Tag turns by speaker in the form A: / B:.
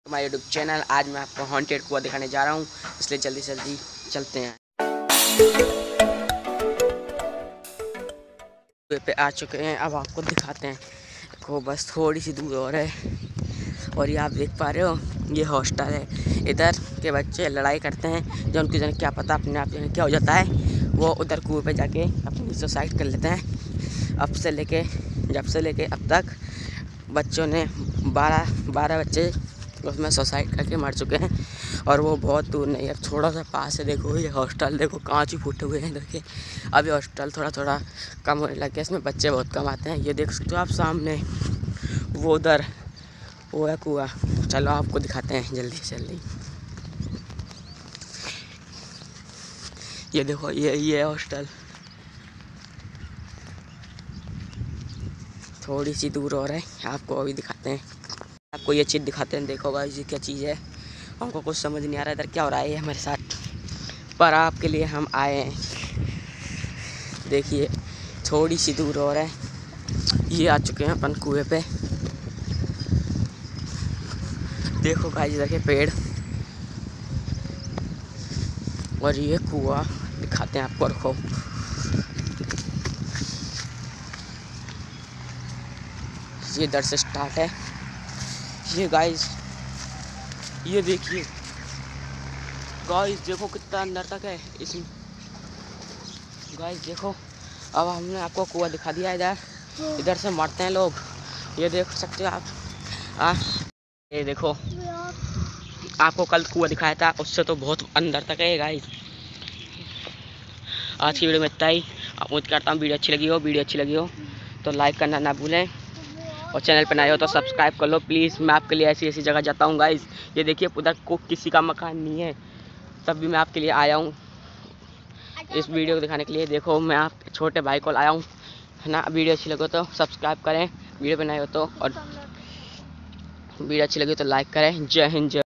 A: हमारे YouTube channel. आज मैं आपको हॉन्टेड कुआं दिखाने जा रहा हूँ, इसलिए जल्दी से जल्दी चलते हैं। कुएं पे आ चुके हैं, अब आपको दिखाते हैं। देखो बस थोड़ी सी दूर और है, और ये आप देख पा रहे हो, ये हॉस्टल है। इधर के बच्चे लड़ाई करते हैं, जो उनकी जन क्या पता अपने आप जन क्या हो जाता है, वो उधर कुएं पे जाके अपनी सुसाइड कर लेते हैं। जब से लेके अब तक बच्चों ने 12 बच्चे उसमें सुसाइड करके मर चुके हैं, और वो बहुत दूर नहीं है, थोड़ा सा पास है। देखो ये हॉस्टल, देखो कांच ही फूटे हुए हैं इधर के। अब ये हॉस्टल थोड़ा थोड़ा कम होने लग गया, इसमें बच्चे बहुत कम आते हैं। ये देख सकते हो आप सामने, वो उधर वो है कुआं। चलो आपको दिखाते हैं जल्दी से जल्दी। ये देखो ये हॉस्टल, थोड़ी सी दूर और है, आपको अभी दिखाते हैं। आपको ये चीज़ दिखाते हैं। देखो गाइस ये क्या चीज़ है, हमको कुछ समझ नहीं आ रहा इधर क्या हो रहा है ये हमारे साथ, पर आपके लिए हम आए हैं। देखिए थोड़ी सी दूर और है, ये आ चुके हैं अपन कुएं पे। देखो गाइस इधर के पेड़, और ये कुआं दिखाते हैं आपको। रखो ये इधर से स्टार्ट है। ये गाइस ये देखिए गाइस, देखो कितना अंदर तक है इसमें। गाइस देखो, अब हमने आपको कुआं दिखा दिया। इधर से मरते हैं लोग, ये देख सकते हो आप। ये देखो, आपको कल कुआं दिखाया था, उससे तो बहुत अंदर तक है गाइस। आज की वीडियो में इतना ही। उम्मीद करता हूँ वीडियो अच्छी लगी हो तो लाइक करना ना भूलें, और चैनल पर नए हो तो सब्सक्राइब कर लो प्लीज़। मैं आपके लिए ऐसी जगह जाता हूँ गाइस। ये देखिए उधर को किसी का मकान नहीं है, तब भी मैं आपके लिए आया हूँ इस वीडियो को दिखाने के लिए। देखो मैं आप छोटे भाई को लाया हूँ, है ना। वीडियो अच्छी लगे तो सब्सक्राइब करें, वीडियो पर नए हो तो, और वीडियो अच्छी लगी तो लाइक करें। जय हिंद, जय।